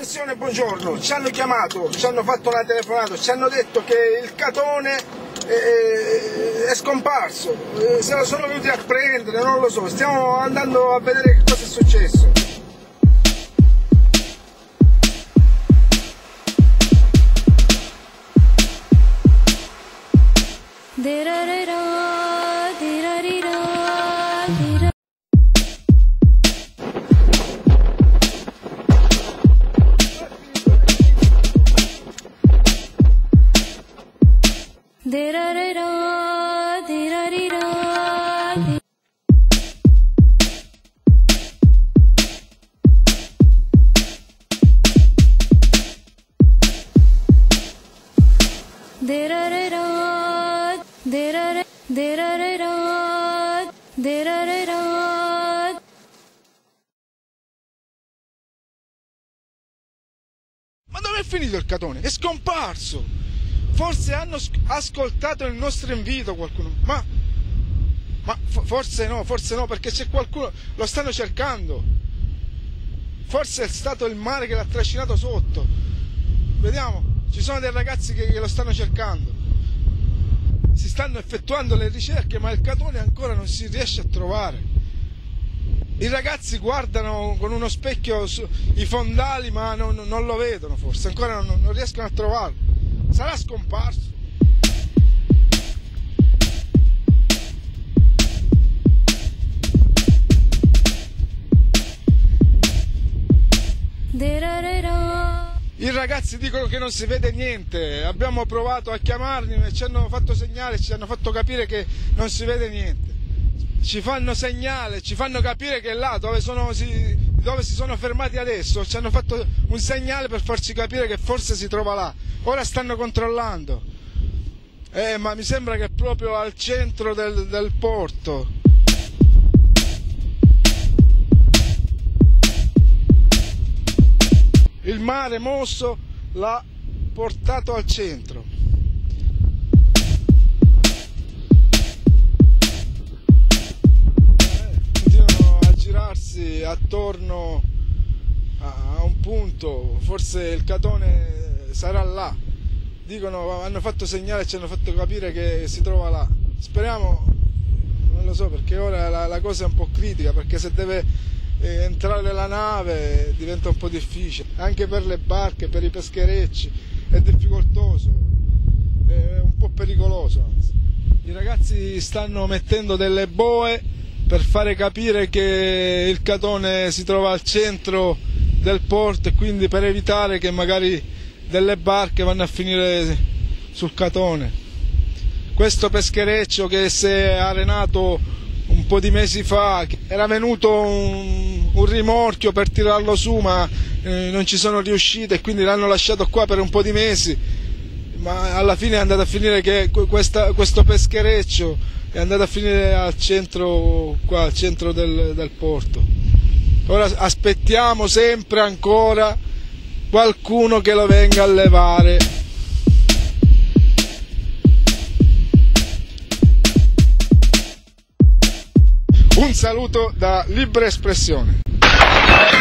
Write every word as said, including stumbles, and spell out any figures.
Espressione, buongiorno, ci hanno chiamato, ci hanno fatto una telefonata, ci hanno detto che il Catone è, è scomparso, se lo sono venuti a prendere, non lo so, stiamo andando a vedere che cosa è successo. Ma dove è finito il Catone? È scomparso! Forse hanno ascoltato il nostro invito qualcuno, ma, ma forse no, forse no, perché c'è qualcuno, lo stanno cercando. Forse è stato il mare che l'ha trascinato sotto. Vediamo, ci sono dei ragazzi che, che lo stanno cercando. Si stanno effettuando le ricerche, ma il Catone ancora non si riesce a trovare. I ragazzi guardano con uno specchio su, i fondali, ma non, non lo vedono forse, ancora non, non riescono a trovarlo. Sarà scomparso. I ragazzi dicono che non si vede niente, abbiamo provato a chiamarli e ci hanno fatto segnale, ci hanno fatto capire che non si vede niente. Ci fanno segnale, ci fanno capire che là dove, sono, si, dove si sono fermati adesso, ci hanno fatto un segnale per farci capire che forse si trova là. Ora stanno controllando, eh, ma mi sembra che è proprio al centro del, del porto. Il mare mosso l'ha portato al centro. Girarsi attorno a un punto, forse il Catone sarà là. Dicono, hanno fatto segnale e ci hanno fatto capire che si trova là. Speriamo, non lo so, perché ora la, la cosa è un po' critica, perché se deve eh, entrare la nave diventa un po' difficile, anche per le barche, per i pescherecci è difficoltoso, è un po' pericoloso anzi. I ragazzi stanno mettendo delle boe per fare capire che il Catone si trova al centro del porto e quindi per evitare che magari delle barche vanno a finire sul Catone. Questo peschereccio che si è arenato un po' di mesi fa, era venuto un, un rimorchio per tirarlo su, ma eh, non ci sono riusciti e quindi l'hanno lasciato qua per un po' di mesi, ma alla fine è andato a finire che questa, questo peschereccio è andato a finire al centro, qua, al centro del, del porto. Ora aspettiamo sempre ancora qualcuno che lo venga a levare. Un saluto da Libera Espressione.